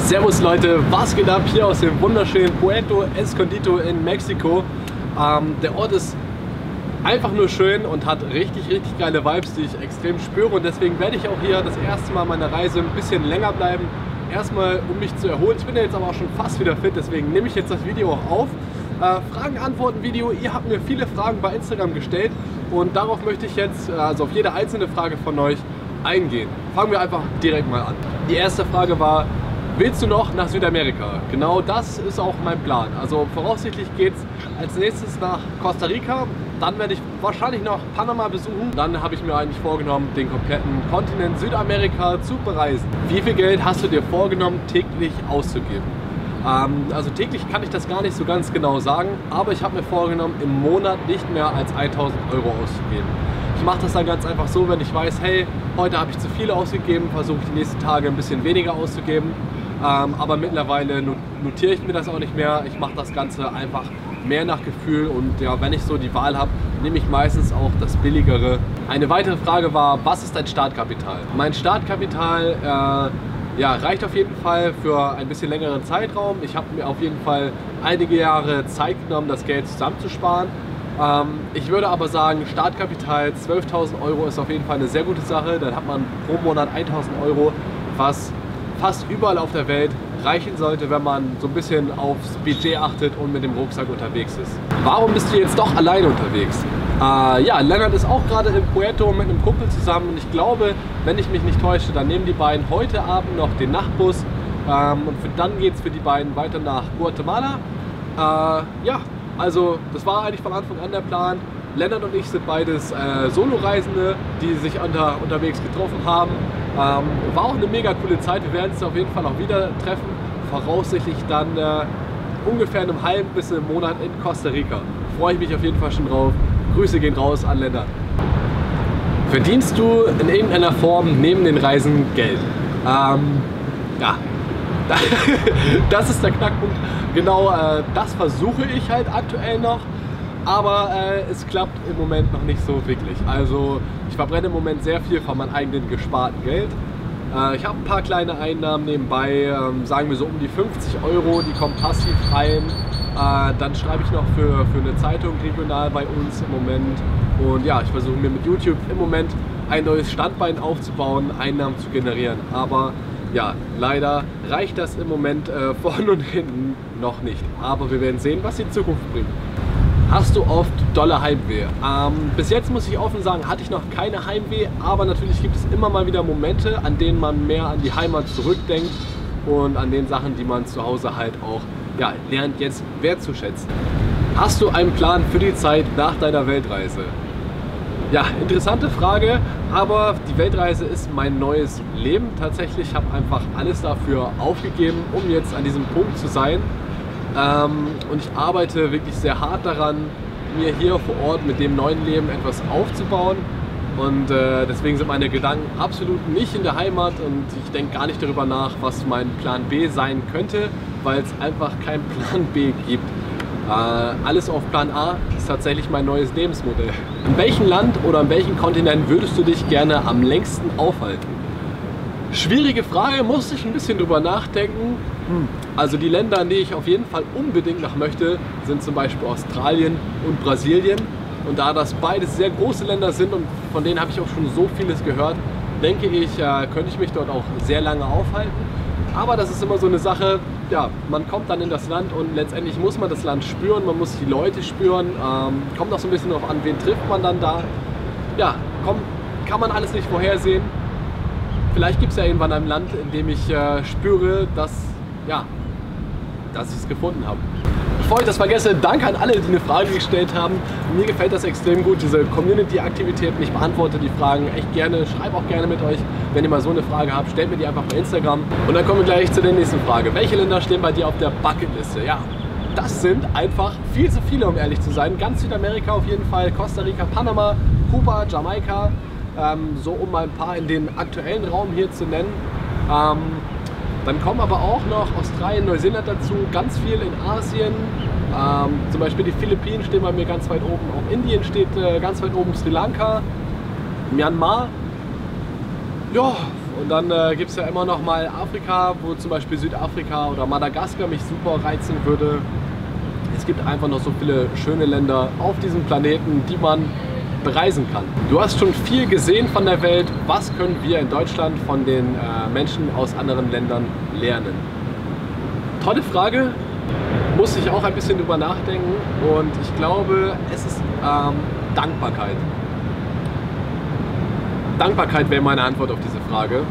Servus Leute, was geht ab hier aus dem wunderschönen Puerto Escondido in Mexiko. Der Ort ist einfach nur schön und hat richtig geile Vibes, die ich extrem spüre, und deswegen werde ich auch hier das erste Mal meiner Reise ein bisschen länger bleiben. Erstmal, um mich zu erholen. Ich bin ja jetzt aber auch schon fast wieder fit, deswegen nehme ich jetzt das Video auch auf. Fragen-Antworten-Video. Ihr habt mir viele Fragen bei Instagram gestellt und darauf möchte ich jetzt, also auf jede einzelne Frage von euch, eingehen. Fangen wir einfach direkt mal an. Die erste Frage war: Willst du noch nach Südamerika? Genau das ist auch mein Plan. Also voraussichtlich geht es als nächstes nach Costa Rica. Dann werde ich wahrscheinlich noch Panama besuchen. Dann habe ich mir eigentlich vorgenommen, den kompletten Kontinent Südamerika zu bereisen. Wie viel Geld hast du dir vorgenommen, täglich auszugeben? Also täglich kann ich das gar nicht so ganz genau sagen, aber ich habe mir vorgenommen, im Monat nicht mehr als 1.000 Euro auszugeben. Ich mache das dann ganz einfach so, wenn ich weiß, hey, heute habe ich zu viel ausgegeben, versuche ich die nächsten Tage ein bisschen weniger auszugeben. Aber mittlerweile notiere ich mir das auch nicht mehr. Ich mache das Ganze einfach mehr nach Gefühl, und ja, wenn ich so die Wahl habe, nehme ich meistens auch das Billigere. Eine weitere Frage war: Was ist dein Startkapital? Mein Startkapital ja, reicht auf jeden Fall für ein bisschen längeren Zeitraum. Ich habe mir auf jeden Fall einige Jahre Zeit genommen, das Geld zusammenzusparen. Ich würde aber sagen, Startkapital 12.000 Euro ist auf jeden Fall eine sehr gute Sache. Dann hat man pro Monat 1.000 Euro, was fast überall auf der Welt reichen sollte, wenn man so ein bisschen aufs Budget achtet und mit dem Rucksack unterwegs ist. Warum bist du jetzt doch alleine unterwegs? Ja, Lennart ist auch gerade in Puerto mit einem Kumpel zusammen, und ich glaube, wenn ich mich nicht täusche, dann nehmen die beiden heute Abend noch den Nachtbus, und dann geht es für die beiden weiter nach Guatemala. Ja, also das war eigentlich von Anfang an der Plan. Lennart und ich sind beides Solo-Reisende, die sich unterwegs getroffen haben. War auch eine mega coole Zeit. Wir werden uns auf jeden Fall auch wieder treffen. Voraussichtlich dann ungefähr in einem halben bis einem Monat in Costa Rica. Freue ich mich auf jeden Fall schon drauf. Grüße gehen raus an Lennart. Verdienst du in irgendeiner Form neben den Reisen Geld? Ja, das ist der Knackpunkt. Genau, das versuche ich halt aktuell noch. Aber es klappt im Moment noch nicht so wirklich. Also ich verbrenne im Moment sehr viel von meinem eigenen gesparten Geld. Ich habe ein paar kleine Einnahmen nebenbei, sagen wir so um die 50 Euro, die kommen passiv rein. Dann schreibe ich noch für eine Zeitung regional bei uns im Moment. Und ja, ich versuche mir mit YouTube im Moment ein neues Standbein aufzubauen, Einnahmen zu generieren. Aber ja, leider reicht das im Moment vorne und hinten noch nicht. Aber wir werden sehen, was die Zukunft bringt. Hast du oft dolle Heimweh? Bis jetzt muss ich offen sagen, hatte ich noch keine Heimweh, aber natürlich gibt es immer mal wieder Momente, an denen man mehr an die Heimat zurückdenkt und an den Sachen, die man zu Hause halt auch ja, lernt jetzt wertzuschätzen. Hast du einen Plan für die Zeit nach deiner Weltreise? Ja, interessante Frage, aber die Weltreise ist mein neues Leben tatsächlich. Ich habe einfach alles dafür aufgegeben, um jetzt an diesem Punkt zu sein. Und ich arbeite wirklich sehr hart daran, mir hier vor Ort mit dem neuen Leben etwas aufzubauen. Und deswegen sind meine Gedanken absolut nicht in der Heimat, und ich denke gar nicht darüber nach, was mein Plan B sein könnte, weil es einfach keinen Plan B gibt. Alles auf Plan A ist tatsächlich mein neues Lebensmodell. In welchem Land oder in welchem Kontinent würdest du dich gerne am längsten aufhalten? Schwierige Frage, musste ich ein bisschen drüber nachdenken. Also die Länder, in die ich auf jeden Fall unbedingt nach möchte, sind zum Beispiel Australien und Brasilien. Und da das beides sehr große Länder sind und von denen habe ich auch schon so vieles gehört, denke ich, könnte ich mich dort auch sehr lange aufhalten. Aber das ist immer so eine Sache, ja, man kommt dann in das Land und letztendlich muss man das Land spüren, man muss die Leute spüren, kommt auch so ein bisschen darauf an, wen trifft man dann da. Ja, kann man alles nicht vorhersehen. Vielleicht gibt es ja irgendwann ein Land, in dem ich spüre, dass ich es gefunden habe. Bevor ich das vergesse, danke an alle, die eine Frage gestellt haben. Mir gefällt das extrem gut, diese Community-Aktivitäten. Ich beantworte die Fragen echt gerne, schreibe auch gerne mit euch. Wenn ihr mal so eine Frage habt, stellt mir die einfach bei Instagram. Und dann kommen wir gleich zu der nächsten Frage. Welche Länder stehen bei dir auf der Bucketliste? Ja, das sind einfach viel zu viele, um ehrlich zu sein. Ganz Südamerika auf jeden Fall, Costa Rica, Panama, Kuba, Jamaika. So um mal ein paar in den aktuellen Raum hier zu nennen. Dann kommen aber auch noch Australien, Neuseeland dazu, ganz viel in Asien. Zum Beispiel die Philippinen stehen bei mir ganz weit oben, auch Indien steht ganz weit oben, Sri Lanka, Myanmar. Ja, und dann gibt es ja immer noch mal Afrika, wo zum Beispiel Südafrika oder Madagaskar mich super reizen würde. Es gibt einfach noch so viele schöne Länder auf diesem Planeten, die man bereisen kann. Du hast schon viel gesehen von der Welt. Was können wir in Deutschland von den Menschen aus anderen Ländern lernen? Tolle Frage, muss ich auch ein bisschen drüber nachdenken, und ich glaube, es ist Dankbarkeit. Dankbarkeit wäre meine Antwort auf diese Frage.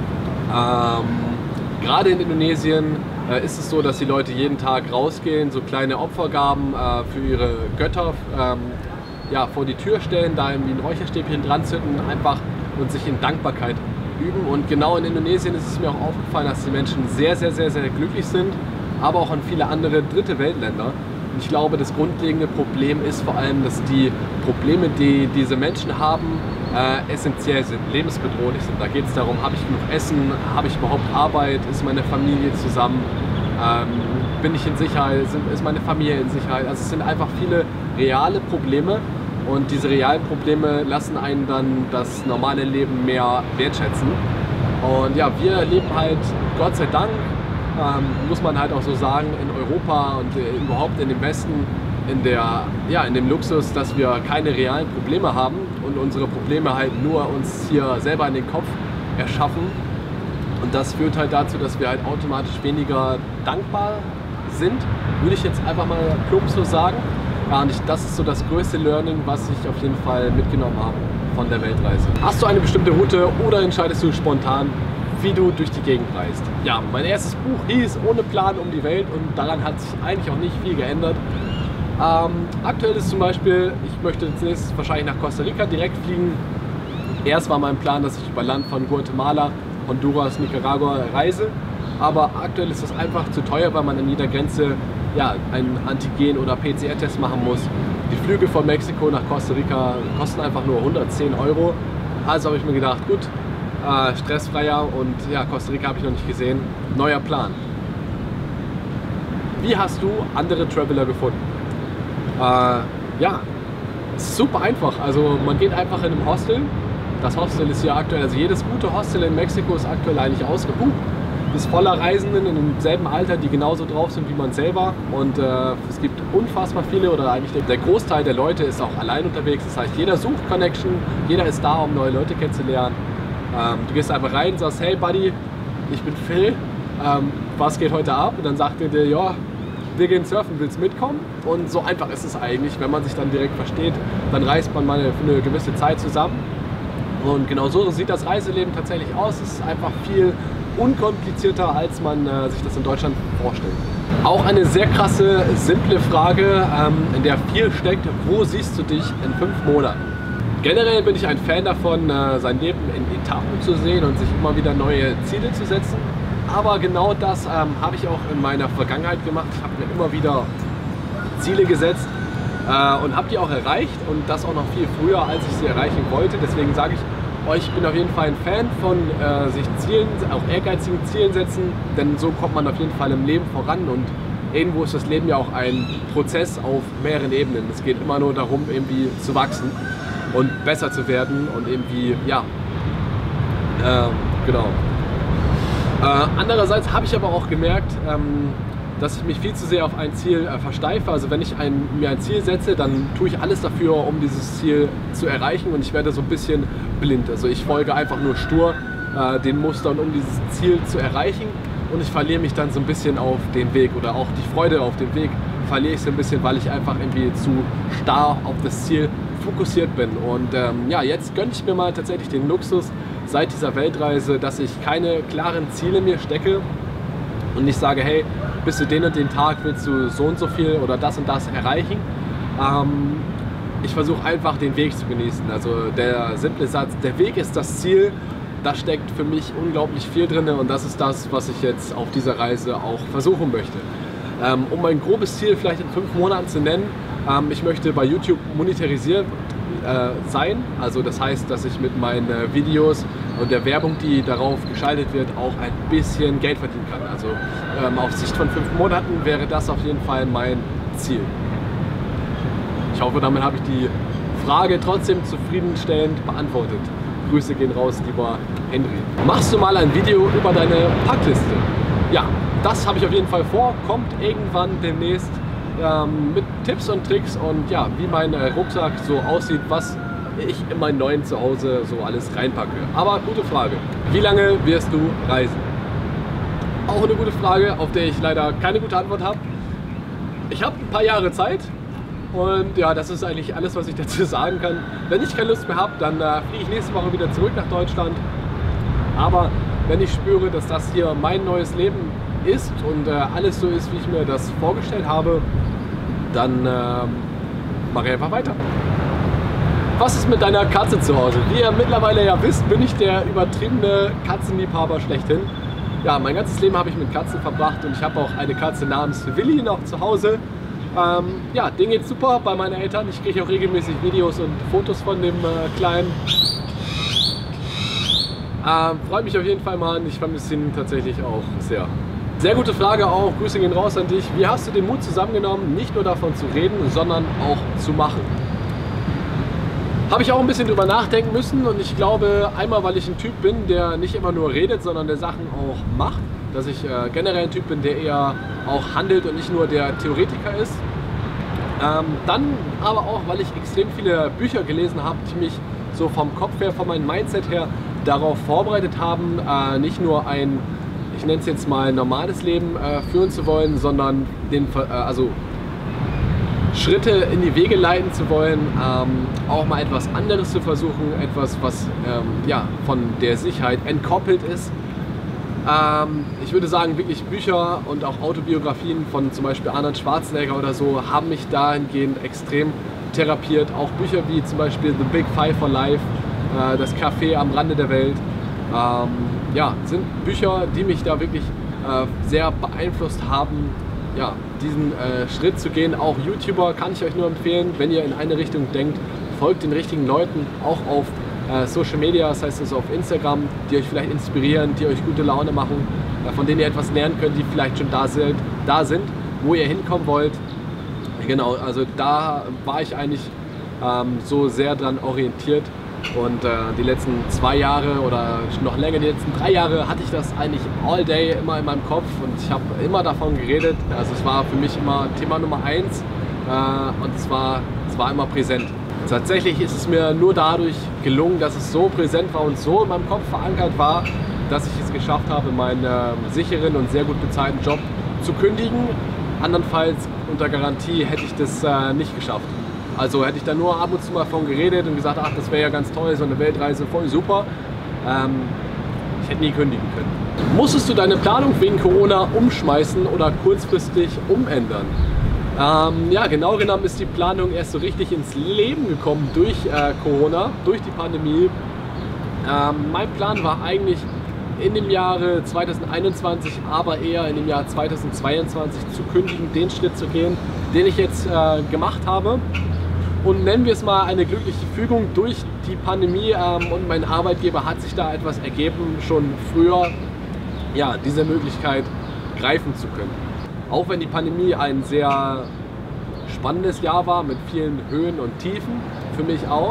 Gerade in Indonesien ist es so, dass die Leute jeden Tag rausgehen, so kleine Opfergaben für ihre Götter ja, vor die Tür stellen, da irgendwie ein Räucherstäbchen dran zünden, einfach und sich in Dankbarkeit üben. Und genau in Indonesien ist es mir auch aufgefallen, dass die Menschen sehr, sehr, sehr, sehr glücklich sind, aber auch an viele andere dritte Weltländer. Und ich glaube, das grundlegende Problem ist vor allem, dass die Probleme, die diese Menschen haben, essentiell sind, lebensbedrohlich sind. Da geht es darum, habe ich genug Essen, habe ich überhaupt Arbeit, ist meine Familie zusammen, bin ich in Sicherheit, ist meine Familie in Sicherheit. Also es sind einfach viele reale Probleme, und diese realen Probleme lassen einen dann das normale Leben mehr wertschätzen. Und ja, wir leben halt, Gott sei Dank, muss man halt auch so sagen, in Europa und überhaupt in dem Westen in dem Luxus, dass wir keine realen Probleme haben und unsere Probleme halt nur uns hier selber in den Kopf erschaffen. Und das führt halt dazu, dass wir halt automatisch weniger dankbar sind, würde ich jetzt einfach mal plump so sagen. Ja, und das ist so das größte Learning, was ich auf jeden Fall mitgenommen habe von der Weltreise. Hast du eine bestimmte Route oder entscheidest du spontan, wie du durch die Gegend reist? Ja, mein erstes Buch hieß Ohne Plan um die Welt, und daran hat sich eigentlich auch nicht viel geändert. Aktuell ist zum Beispiel, ich möchte jetzt nächstes wahrscheinlich nach Costa Rica direkt fliegen. Erst war mein Plan, dass ich über Land von Guatemala, Honduras, Nicaragua reise, aber aktuell ist das einfach zu teuer, weil man an jeder Grenze ja, einen Antigen- oder PCR-Test machen muss. Die Flüge von Mexiko nach Costa Rica kosten einfach nur 110 €. Also habe ich mir gedacht, gut, stressfreier, und ja, Costa Rica habe ich noch nicht gesehen. Neuer Plan. Wie hast du andere Traveler gefunden? Ja, super einfach. Also man geht einfach in einem Hostel. Das Hostel ist hier aktuell, also jedes gute Hostel in Mexiko ist aktuell eigentlich ausgebucht. Ist voller Reisenden in demselben Alter, die genauso drauf sind wie man selber. Und es gibt unfassbar viele, oder eigentlich der Großteil der Leute ist auch allein unterwegs. Das heißt, jeder sucht Connection, jeder ist da, um neue Leute kennenzulernen. Du gehst einfach rein und sagst, hey Buddy, ich bin Phil, was geht heute ab? Und dann sagt er dir, ja, wir gehen surfen, willst du mitkommen? Und so einfach ist es eigentlich, wenn man sich dann direkt versteht, dann reist man mal für eine gewisse Zeit zusammen. Und genau so sieht das Reiseleben tatsächlich aus. Es ist einfach viel unkomplizierter, als man sich das in Deutschland vorstellt. Auch eine sehr krasse, simple Frage, in der viel steckt: Wo siehst du dich in 5 Monaten? Generell bin ich ein Fan davon, sein Leben in Etappen zu sehen und sich immer wieder neue Ziele zu setzen. Aber genau das habe ich auch in meiner Vergangenheit gemacht. Ich habe mir immer wieder Ziele gesetzt und habe die auch erreicht, und das auch noch viel früher, als ich sie erreichen wollte. Deswegen sage ich euch, ich bin auf jeden Fall ein Fan von sich Zielen, auch ehrgeizigen Zielen setzen, denn so kommt man auf jeden Fall im Leben voran, und irgendwo ist das Leben ja auch ein Prozess auf mehreren Ebenen. Es geht immer nur darum, irgendwie zu wachsen und besser zu werden und irgendwie, ja, genau. Andererseits habe ich aber auch gemerkt, dass ich mich viel zu sehr auf ein Ziel versteife. Also wenn ich mir ein Ziel setze, dann tue ich alles dafür, um dieses Ziel zu erreichen, und ich werde so ein bisschen blind. Also ich folge einfach nur stur den Mustern, um dieses Ziel zu erreichen, und ich verliere mich dann so ein bisschen auf den Weg, oder auch die Freude auf dem Weg verliere ich so ein bisschen, weil ich einfach irgendwie zu starr auf das Ziel fokussiert bin. Und ja, jetzt gönne ich mir mal tatsächlich den Luxus seit dieser Weltreise, dass ich keine klaren Ziele mir stecke und nicht sage, hey, bis zu den und den Tag willst du so und so viel oder das und das erreichen. Ich versuche einfach den Weg zu genießen. Also der simple Satz, der Weg ist das Ziel, da steckt für mich unglaublich viel drin, und das ist das, was ich jetzt auf dieser Reise auch versuchen möchte. Um ein grobes Ziel vielleicht in 5 Monaten zu nennen, ich möchte bei YouTube monetarisiert sein. Also das heißt, dass ich mit meinen Videos und der Werbung, die darauf geschaltet wird, auch ein bisschen Geld verdienen kann. Also auf Sicht von 5 Monaten wäre das auf jeden Fall mein Ziel. Ich hoffe, damit habe ich die Frage trotzdem zufriedenstellend beantwortet. Grüße gehen raus, lieber Henry. Machst du mal ein Video über deine Packliste? Ja, das habe ich auf jeden Fall vor, kommt irgendwann demnächst mit Tipps und Tricks und ja, wie mein Rucksack so aussieht, was ich in mein neuen Zuhause so alles reinpacke. Aber gute Frage, wie lange wirst du reisen? Auch eine gute Frage, auf der ich leider keine gute Antwort habe. Ich habe ein paar Jahre Zeit und ja, das ist eigentlich alles, was ich dazu sagen kann. Wenn ich keine Lust mehr habe, dann fliege ich nächste Woche wieder zurück nach Deutschland. Aber wenn ich spüre, dass das hier mein neues Leben ist und alles so ist, wie ich mir das vorgestellt habe, dann mache ich einfach weiter. Was ist mit deiner Katze zu Hause? Wie ihr mittlerweile ja wisst, bin ich der übertriebene Katzenliebhaber schlechthin. Ja, mein ganzes Leben habe ich mit Katzen verbracht und ich habe auch eine Katze namens Willi noch zu Hause. Ja, denen geht's super bei meinen Eltern. Ich kriege auch regelmäßig Videos und Fotos von dem Kleinen. Freut mich auf jeden Fall mal an. Ich vermisse ihn tatsächlich auch sehr. Sehr gute Frage auch. Grüße gehen raus an dich. Wie hast du den Mut zusammengenommen, nicht nur davon zu reden, sondern auch zu machen? Habe ich auch ein bisschen drüber nachdenken müssen und ich glaube, einmal, weil ich ein Typ bin, der nicht immer nur redet, sondern der Sachen auch macht. Dass ich generell ein Typ bin, der eher auch handelt und nicht nur der Theoretiker ist. Dann aber auch, weil ich extrem viele Bücher gelesen habe, die mich so vom Kopf her, von meinem Mindset her darauf vorbereitet haben, nicht nur ein, ich nenne es jetzt mal, normales Leben führen zu wollen, sondern also Schritte in die Wege leiten zu wollen, auch mal etwas anderes zu versuchen, etwas, was ja, von der Sicherheit entkoppelt ist. Ich würde sagen, wirklich Bücher und auch Autobiografien von zum Beispiel Arnold Schwarzenegger oder so haben mich dahingehend extrem therapiert. Auch Bücher wie zum Beispiel The Big Five for Life, Das Café am Rande der Welt, ja, sind Bücher, die mich da wirklich sehr beeinflusst haben, ja, diesen Schritt zu gehen. Auch YouTuber kann ich euch nur empfehlen, wenn ihr in eine Richtung denkt, folgt den richtigen Leuten, auch auf Social Media, das heißt also auf Instagram, die euch vielleicht inspirieren, die euch gute Laune machen, von denen ihr etwas lernen könnt, die vielleicht schon da sind, wo ihr hinkommen wollt. Genau, also da war ich eigentlich so sehr dran orientiert und die letzten 2 Jahre oder noch länger, die letzten 3 Jahre hatte ich das eigentlich all day immer in meinem Kopf und ich habe immer davon geredet. Also es war für mich immer Thema Nummer 1 und es war immer präsent. Tatsächlich ist es mir nur dadurch gelungen, dass es so präsent war und so in meinem Kopf verankert war, dass ich es geschafft habe, meinen sicheren und sehr gut bezahlten Job zu kündigen. Andernfalls unter Garantie hätte ich das nicht geschafft. Also hätte ich da nur ab und zu mal von geredet und gesagt, ach, das wäre ja ganz toll, so eine Weltreise, voll super. Ich hätte nie kündigen können. Musstest du deine Planung wegen Corona umschmeißen oder kurzfristig umändern? Ja, genau genommen ist die Planung erst so richtig ins Leben gekommen durch Corona, durch die Pandemie. Mein Plan war eigentlich in dem Jahre 2021, aber eher in dem Jahr 2022 zu kündigen, den Schritt zu gehen, den ich jetzt gemacht habe. Und nennen wir es mal eine glückliche Fügung durch die Pandemie und mein Arbeitgeber hat sich da etwas ergeben, schon früher ja, diese Möglichkeit greifen zu können. Auch wenn die Pandemie ein sehr spannendes Jahr war mit vielen Höhen und Tiefen, für mich auch,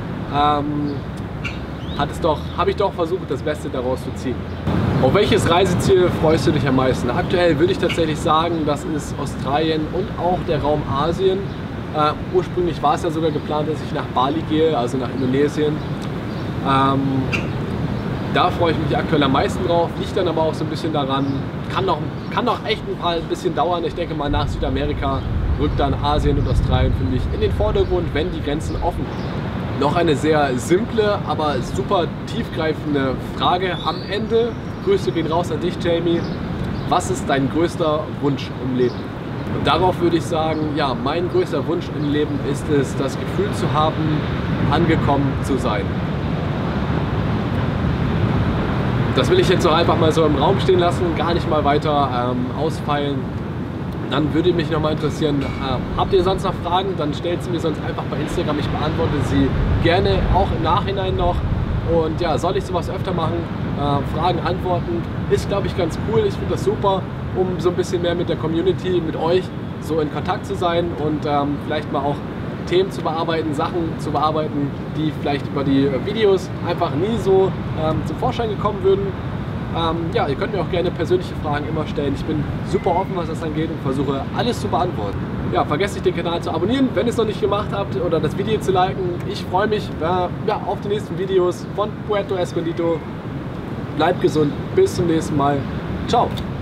habe ich doch versucht, das Beste daraus zu ziehen. Auf welches Reiseziel freust du dich am meisten? Aktuell würde ich tatsächlich sagen, das ist Australien und auch der Raum Asien. Ursprünglich war es ja sogar geplant, dass ich nach Bali gehe, also nach Indonesien. Da freue ich mich aktuell am meisten drauf, liegt dann aber auch so ein bisschen daran, kann noch echt ein bisschen dauern. Ich denke mal, nach Südamerika rückt dann Asien und Australien für mich in den Vordergrund, wenn die Grenzen offen sind. Noch eine sehr simple, aber super tiefgreifende Frage am Ende. Grüße gehen raus an dich, Jamie. Was ist dein größter Wunsch im Leben? Und darauf würde ich sagen, ja, mein größter Wunsch im Leben ist es, das Gefühl zu haben, angekommen zu sein. Das will ich jetzt noch einfach mal so im Raum stehen lassen, gar nicht mal weiter ausfeilen. Dann würde mich noch mal interessieren, habt ihr sonst noch Fragen? Dann stellt sie mir sonst einfach bei Instagram. Ich beantworte sie gerne auch im Nachhinein noch. Und ja, soll ich sowas öfter machen? Fragen, Antworten ist, glaube ich, ganz cool. Ich finde das super, um so ein bisschen mehr mit der Community, mit euch so in Kontakt zu sein und vielleicht mal auch Themen zu bearbeiten, Sachen zu bearbeiten, die vielleicht über die Videos einfach nie so zum Vorschein gekommen würden. Ja, ihr könnt mir auch gerne persönliche Fragen immer stellen. Ich bin super offen, was das angeht und versuche alles zu beantworten. Ja, vergesst nicht den Kanal zu abonnieren, wenn ihr es noch nicht gemacht habt, oder das Video zu liken. Ich freue mich auf die nächsten Videos von Puerto Escondido. Bleibt gesund, bis zum nächsten Mal. Ciao!